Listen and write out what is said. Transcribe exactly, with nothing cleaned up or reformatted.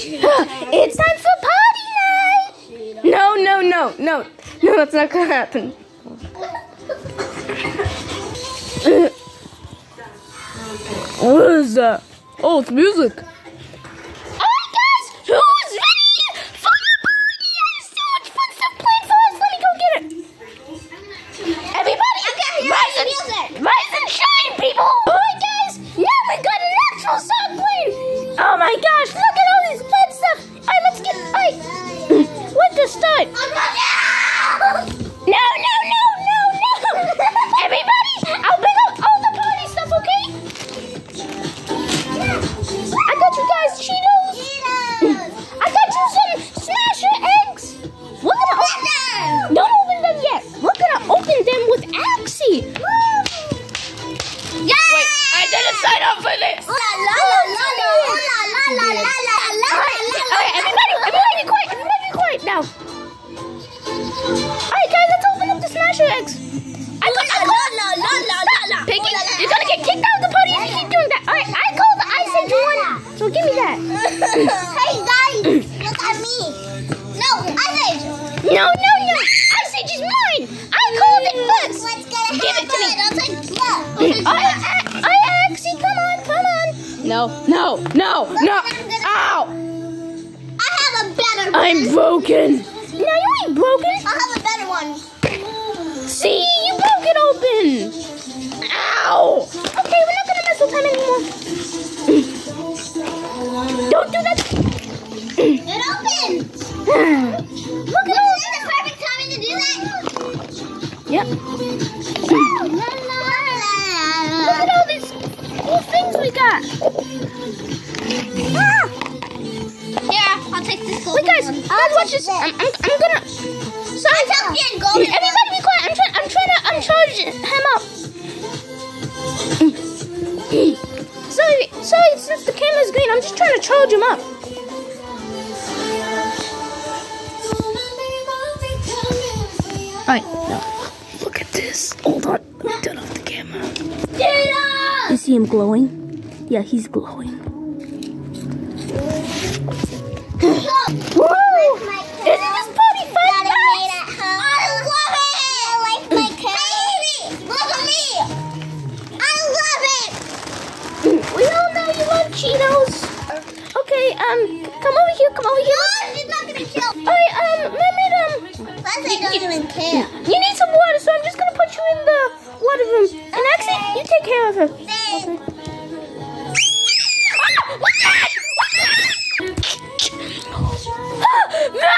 It's time for party night! No, no, no, no. No, that's not gonna happen. What is that? Oh, it's music. Alright guys, who's ready for the party? I have so much fun stuff planned for us. Let me go get it. Everybody, rise and, rise and shine, people. Alright guys, now we got an actual song playing. Oh my gosh, look at all this fun stuff. Alright, let's get, alright. What to start? No, no, no, no, no. Everybody, I'll bring up all the party stuff, okay? I got you guys Cheetos. I got you some Smasher eggs. We're gonna open them. Don't open them yet. We're gonna open them with Axie. Yeah. Wait, I didn't sign up for this. La la la la la la la la la la. Alright, everybody, everybody be quiet. Everybody be quiet now. Alright guys, let's open up the Smasher eggs. I got, I got, la la la la la. Piggy, you're gonna get kicked out of the party if you keep doing that. Alright, I called the Ice Age one, so give me that. Hey guys, look at me. No, Ice Age. No, no, no. Ice Age is mine. I called it first. What's gonna Give it to me. I'll take look. I, I, I actually, come on, come on. No, no, no, no. Ow. I have a better one. I'm broken. No, you ain't broken. I have a better one. See, you broke it open. Ow. Okay, we're not gonna mess with him anymore. Don't do that. It opened. Look at all. Is this the perfect time to do that? Yep. Look at all these cool things we got. Ah. Yeah, I'll take this gold. Wait, guys, guys, watch this. I'm, I'm, I'm gonna. Sorry, Getting golden. everybody, be quiet. I'm trying. I'm trying to uncharge him up. sorry, sorry. Since the camera's green, I'm just trying to charge him up. Alright, now look at this. Hold on. Let me turn off the camera. You see him glowing? Yeah, he's glowing. Woo! Isn't this party fun, guys? I love it. I like my cake. Look at me. I love it. We all know you love Cheetos. Okay, um, come over here. Come over here. No, she's not gonna kill me. Alright, um, Mermaid, um, Plus, I don't even care. you need some water, so I'm just gonna put you in the water room. And actually, you take care of her. Okay. Ah,